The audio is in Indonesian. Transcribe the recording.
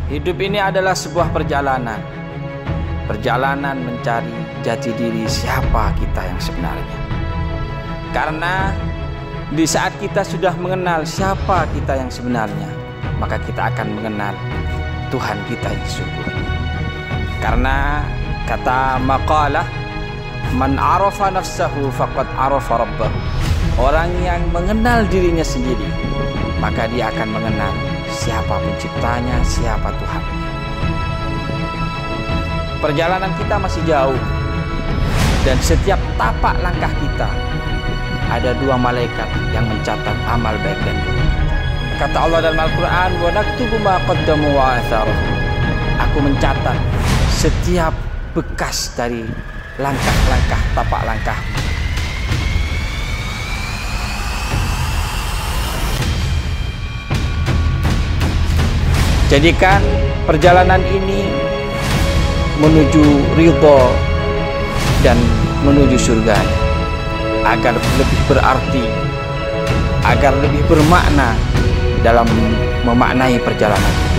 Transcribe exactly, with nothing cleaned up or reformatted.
Hidup ini adalah sebuah perjalanan. Perjalanan mencari jati diri siapa kita yang sebenarnya. Karena di saat kita sudah mengenal siapa kita yang sebenarnya, maka kita akan mengenal Tuhan kita yang sesungguhnya. Karena kata maqalah, man arafa nafsahu faqad arafa rabbahu. Orang yang mengenal dirinya sendiri, maka dia akan mengenal siapa penciptanya, siapa Tuhannya. Perjalanan kita masih jauh, dan setiap tapak langkah kita ada dua malaikat yang mencatat amal baik dan buruk. Kata Allah dalam Al-Quran, wa naktubu ma qaddamu wa atharuhum. Aku mencatat setiap bekas dari langkah-langkah tapak langkah. Jadikan perjalanan ini menuju ridho dan menuju surga, agar lebih berarti, agar lebih bermakna dalam memaknai perjalanan.